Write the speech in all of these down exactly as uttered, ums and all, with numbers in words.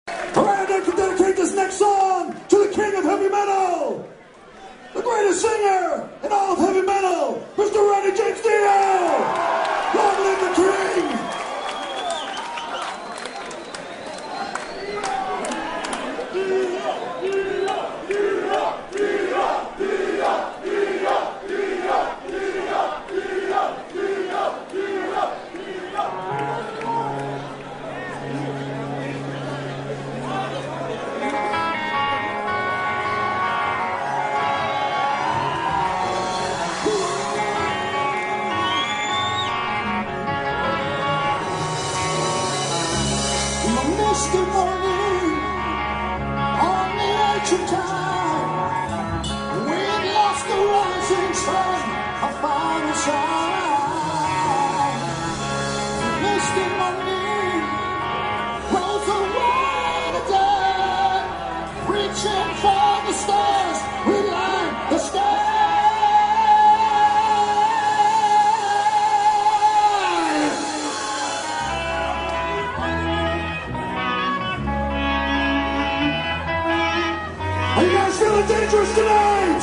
Alright, I'd like to dedicate this next song to the king of heavy metal, the greatest singer in all of heavy metal, Mister Randy James Dio! Long live the king! Misty morning on the edge of time, we'd lost the rising sun, a final sign. Misty morning rolls away the dead, reaching for the stars, we line the sky. Are you guys feeling dangerous tonight?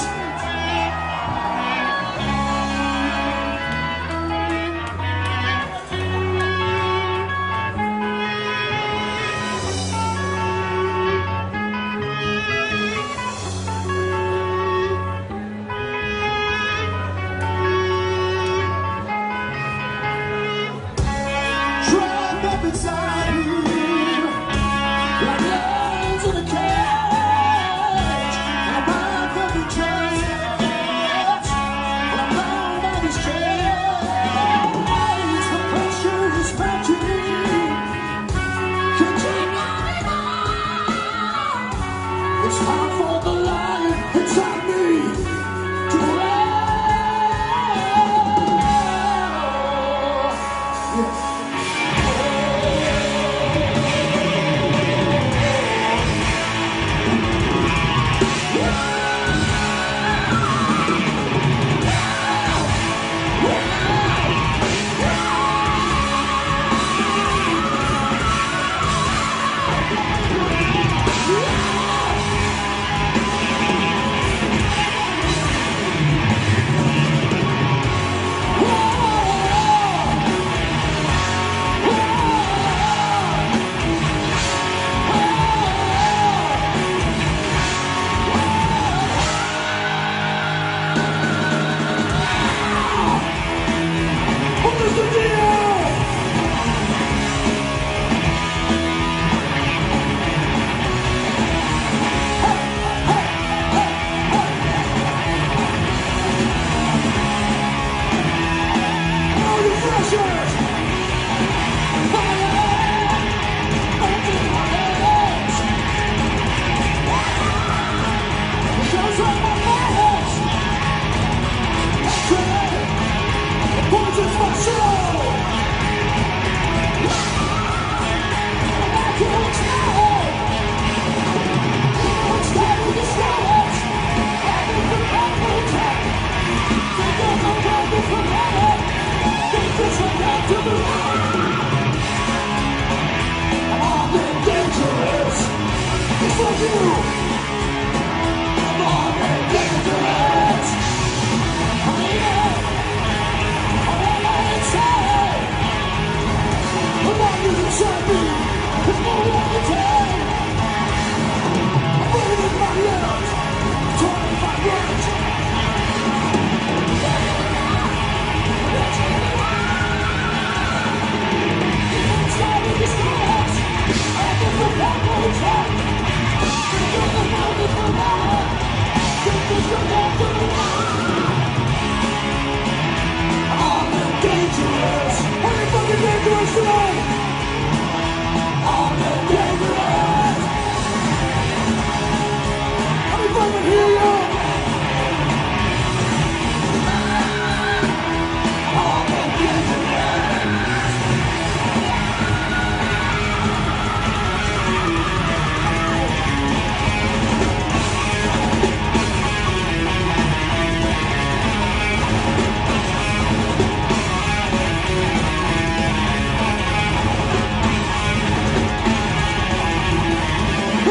Drive up inside you, like lions in a cage. I'm out for the chance, I'm bound by this chains. The pressure is mounting, can't take anymore. It's time for the lion inside me to roar. Yeah.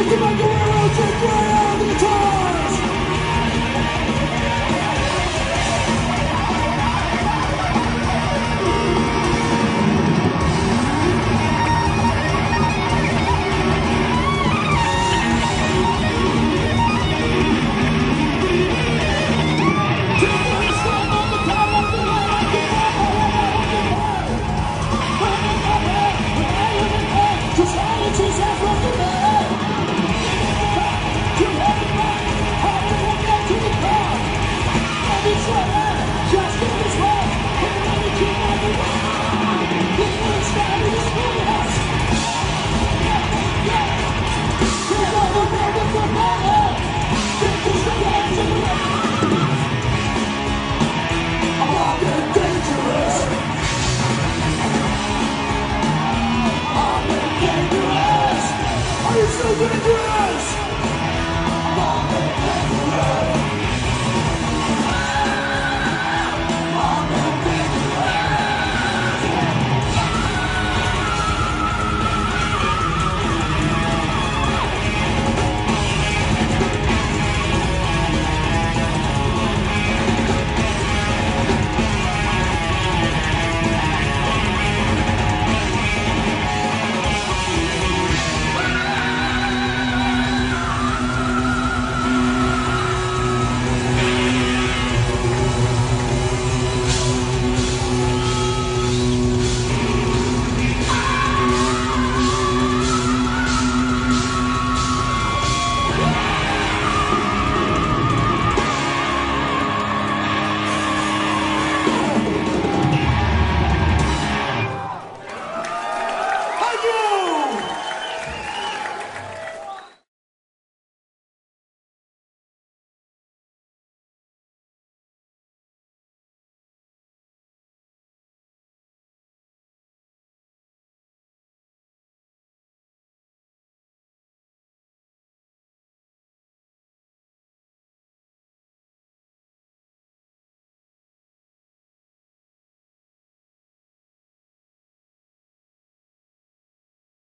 Mister Macarena, Jake Gray on the guitars. So dangerous!